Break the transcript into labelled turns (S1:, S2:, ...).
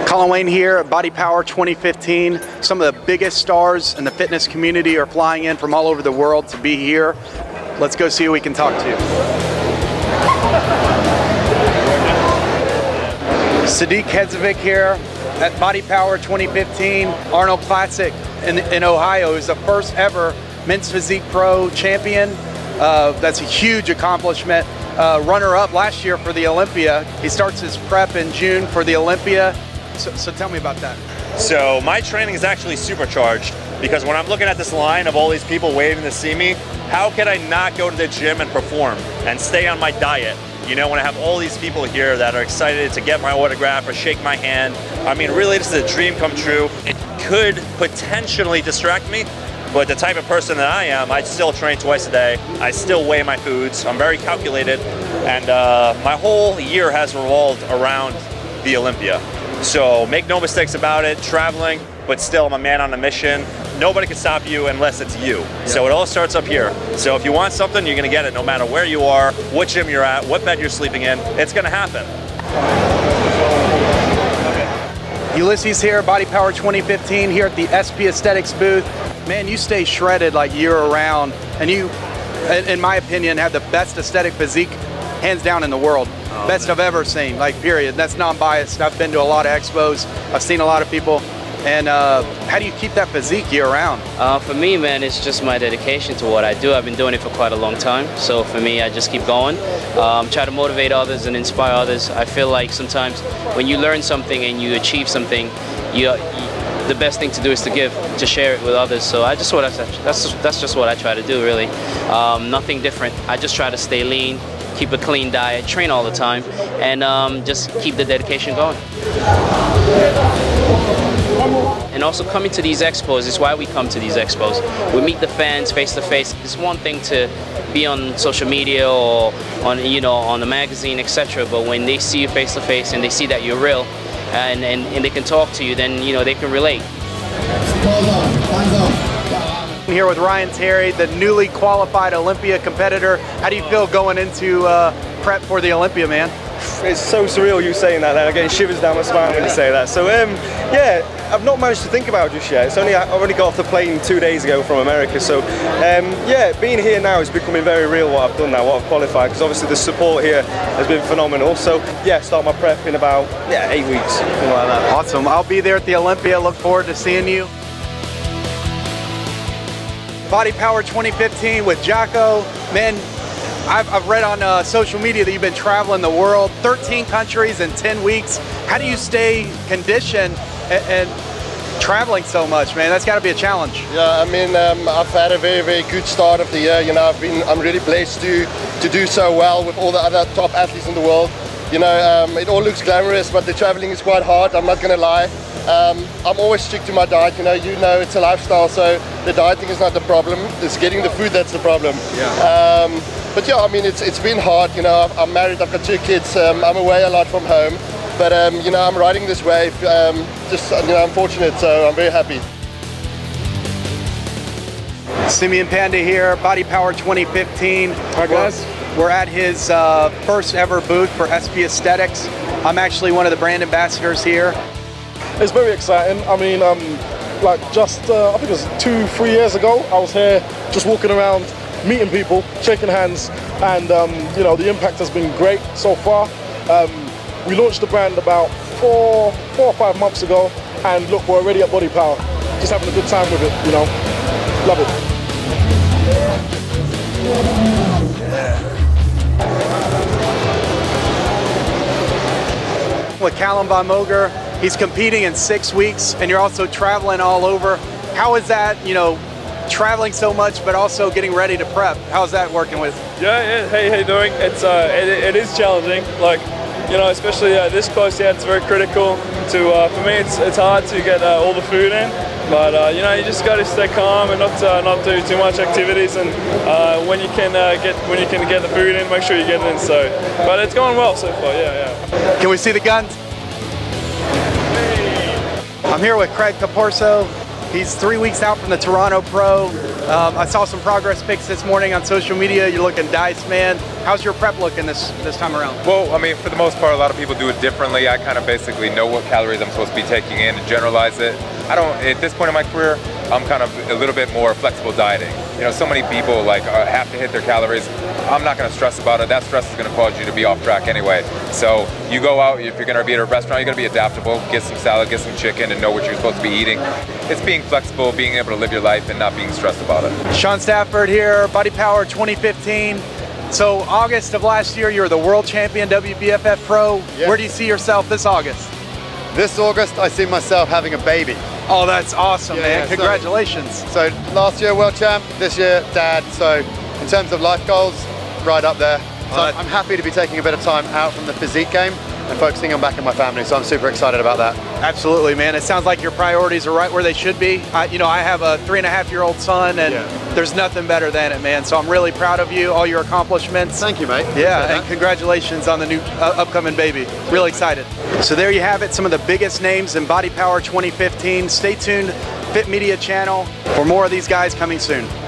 S1: Colin Wayne here at Bodypower 2015. Some of the biggest stars in the fitness community are flying in from all over the world to be here. Let's go see who we can talk to. Sadik Hadzovic here at Bodypower 2015. Arnold Classic in Ohio is the first ever men's physique pro champion. That's a huge accomplishment. Runner-up last year for the Olympia. He starts his prep in June for the Olympia. So tell me about that.
S2: So my training is actually supercharged because when I'm looking at this line of all these people waiting to see me, how can I not go to the gym and perform and stay on my diet? You know, when I have all these people here that are excited to get my autograph or shake my hand, I mean, really, this is a dream come true. It could potentially distract me, but the type of person that I am, I still train twice a day. I still weigh my foods. I'm very calculated, and my whole year has revolved around the Olympia. So make no mistakes about it, traveling, but still I'm a man on a mission. Nobody can stop you unless it's you. Yep. So it all starts up here. So if you want something, you're gonna get it no matter where you are, what gym you're at, what bed you're sleeping in, it's gonna happen.
S1: Ulisses here, Bodypower 2015, here at the SP Aesthetics booth. Man, you stay shredded like year round, and you, in my opinion, have the best aesthetic physique, hands down, in the world. Best I've ever seen, like, period. That's non-biased. I've been to a lot of expos. I've seen a lot of people. And how do you keep that physique year round?
S3: For me, man, it's just my dedication to what I do. I've been doing it for quite a long time. So for me, I just keep going. Try to motivate others and inspire others. I feel like sometimes when you learn something and you achieve something, the best thing to do is to give, to share it with others. So that's just what I try to do, really. Nothing different. I just try to stay lean, keep a clean diet, train all the time, and just keep the dedication going. And also coming to these expos is why we come to these expos. We meet the fans face to face. It's one thing to be on social media or on the magazine, etc. But when they see you face to face and they see that you're real and they can talk to you, then they can relate.
S1: I'm here with Ryan Terry, the newly qualified Olympia competitor. How do you feel going into prep for the Olympia, man?
S4: It's so surreal you saying that now. I'm getting shivers down my spine when you say that. So yeah, I've not managed to think about it just yet. I've only got off the plane 2 days ago from America. So yeah, being here now is becoming very real what I've done now, what I've qualified, because obviously the support here has been phenomenal. So yeah, start my prep in about 8 weeks, something like that.
S1: Awesome. I'll be there at the Olympia. Look forward to seeing you. Bodypower 2015 with Jaco. Man, I've read on social media that you've been traveling the world, 13 countries in 10 weeks. How do you stay conditioned and traveling so much, man? That's got to be a challenge.
S5: Yeah, I mean, I've had a very, very good start of the year. I'm really blessed to do so well with all the other top athletes in the world. It all looks glamorous, but the traveling is quite hard, I'm not going to lie. I'm always strict to my diet, it's a lifestyle, so the dieting is not the problem, it's getting the food that's the problem.
S1: Yeah.
S5: But yeah, I mean, it's been hard, I'm married, I've got 2 kids, I'm away a lot from home, but I'm riding this wave, I'm fortunate, so I'm very happy.
S1: Simeon Panda here, Bodypower 2015.
S4: Hi guys.
S1: We're at his first ever booth for SP Aesthetics. I'm actually one of the brand ambassadors here.
S6: It's very exciting. I mean, like just, I think it was 2-3 years ago, I was here just walking around, meeting people, shaking hands, and the impact has been great so far. We launched the brand about 4 or 5 months ago, and look, we're already at Bodypower. Just having a good time with it, love it.
S1: With Calum Von Moger, he's competing in 6 weeks, and you're also traveling all over. How is that, traveling so much, but also getting ready to prep? How's that working with?
S7: Yeah. Hey, how you doing? It is challenging. Like, especially this close. Yeah, it's very critical. For me, it's hard to get all the food in. But you just got to stay calm and not do too much activities. And when you can get the food in, make sure you get it in. So, but it's going well so far. Yeah.
S1: Can we see the guns? I'm here with Capurso. He's 3 weeks out from the Toronto Pro. I saw some progress pics this morning on social media. You're looking diced, man. How's your prep looking this time around?
S8: Well, I mean, for the most part, a lot of people do it differently. I kind of basically know what calories I'm supposed to be taking in and generalize it. I don't, at this point in my career, I'm kind of a little bit more flexible dieting. You know, so many people like have to hit their calories. I'm not going to stress about it. That stress is going to cause you to be off track anyway. So you go out, if you're going to be at a restaurant, you're going to be adaptable, get some salad, get some chicken, and know what you're supposed to be eating. It's being flexible, being able to live your life and not being stressed about it.
S1: Shaun Stafford here, Bodypower 2015. So August of last year, you were the world champion, WBFF Pro.
S9: Yes.
S1: Where do you see yourself this August?
S9: This August, I see myself having a baby.
S1: Oh, that's awesome, man.
S9: Yeah,
S1: Congratulations.
S9: So last year, world champ, this year, dad. So in terms of life goals, right up there. So I'm happy to be taking a bit of time out from the physique game and focusing on back in my family. So I'm super excited about that.
S1: Absolutely, man. It sounds like your priorities are right where they should be. I have a 3.5-year-old son, and there's nothing better than it, man. So I'm really proud of you, all your accomplishments.
S9: Thank you, mate.
S1: Yeah, and congratulations on the new upcoming baby. Really excited. So there you have it, some of the biggest names in Bodypower 2015. Stay tuned, Fit Media channel, for more of these guys coming soon.